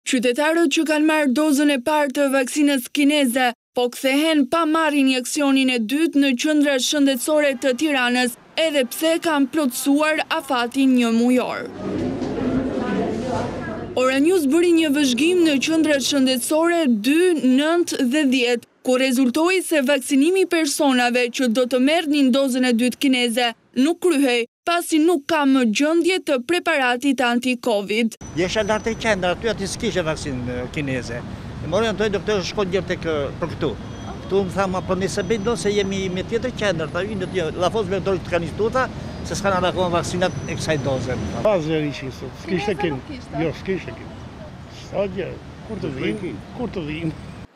Qytetarët që kanë marrë dozën e parë të vaksinës kineze, po kthehen pa marrë injeksionin e dytë në Qendrat Shëndetësore të Tiranës, edhe pse kanë plotësuar afatin 1 mujor. Ora Neës bëri një vëzhgim në Qendrat Shëndetësore 2, 9 dhe 10, ku rezultoi se vaksinimi i personave që do të merrnin dozën e dytë kineze nuk kryhej, pasi nuk ka më gjendje të preparatit anti-Covid. Jesha lartë e qendra, aty ati s'kishe vaksinë kineze. E morën të doktorë shkon gjërë për këtu. Këtu më thamë, po nëse bëjnë do se jemi me tjetër qendra, ta vinë të lafos me doktorë të kanë instituta, se s'kanë largohen vaksinat e kësaj doze. Pasë ishin sot, s'kishte kinë. Jo, s'kishte kinë. Sa gjë, kur të vim.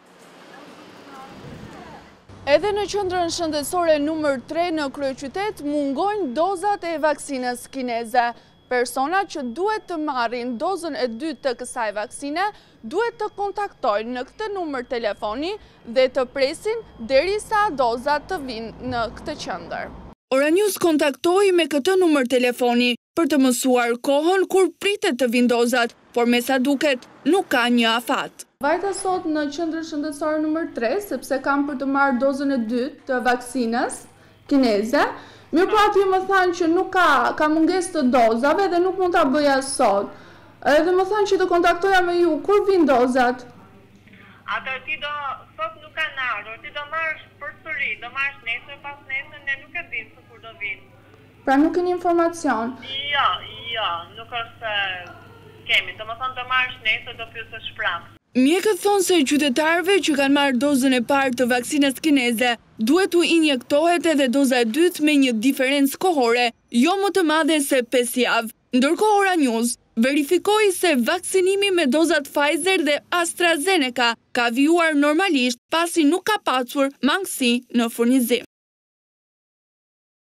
Edhe në qendrën shëndetësore numër 3 në kryeqytet mungojnë dozat e vaksinës kineze. Personat që duhet të marrin dozën e dytë të kësaj vaksine duhet të kontaktojnë në këtë numër telefoni dhe të presin derisa dozat të vinë në këtë qendër. Ora News kontaktoi me këtë numër telefoni për të mësuar kohën kur pritet të vinë dozat, por me sa duket nuk ka një afat. Vajta sot në qendrën shëndetësore numër 3, sepse kam për të marrë dozën e dytë të vaksinës kineze. Mirë po aty më thanë që nuk ka mungesë të dozave dhe nuk mund ta bëja sot. Edhe më thanë që të kontaktoja me ju, kur vinë dozat? Atër ti do, sot nuk kanë ardhur, ti do marrësh përsëri, do marrësh nesër pas nesër, ne nuk e dimë se kur do vinë. Pra nuk keni informacion? Jo, nuk është kemi, do më thonë do marrësh nesër, do pyesësh prapë. Mjekët thonë se qytetarëve që kanë marrë dozën e parë të vaksinës kineze duhet u injektohet edhe doza e dytë me një diferencë kohore, jo më të madhe se 5 javë. Ndërkohë Ora News verifikoi se vaksinimi me dozat Pfizer dhe AstraZeneca ka vijuar normalisht pasi nuk ka pasur mangësi në furnizim.